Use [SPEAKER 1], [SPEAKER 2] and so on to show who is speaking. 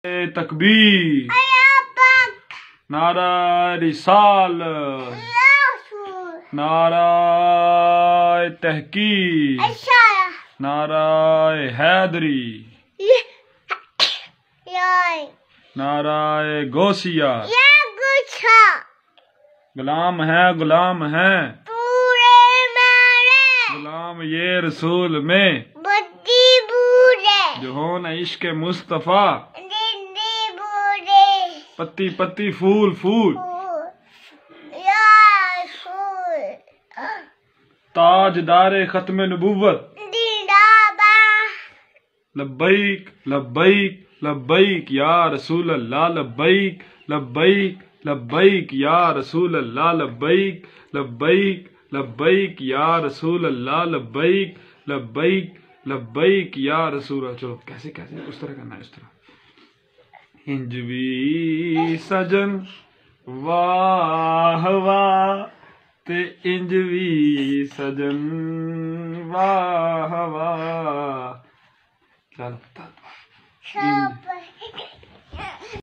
[SPEAKER 1] تکبیر نعرہ-ے-رسالت نعرہ-ے-تحقیق نعرہ-ے-حیدری نعرہ-ے-غوثیہ غلام ہیں غلام ہیں غلام یہ رسول میں جو ہون عشق مصطفیٰ پتی پتی پھول پھول تاج دار ختم نبوت لبیک لبیک لبیک یا رسول اللہ لبیک لبیک لبیک یا رسول اللہ لبیک لبیک لبیک یا رسول اللہ لبیک لبیک لبیک یا رسول اللہ. چلو کیسے کیسے اس طرح کرنا ہے اس طرح. انجوی سجن واہ واہ تے انجوی سجن واہ واہ. چلو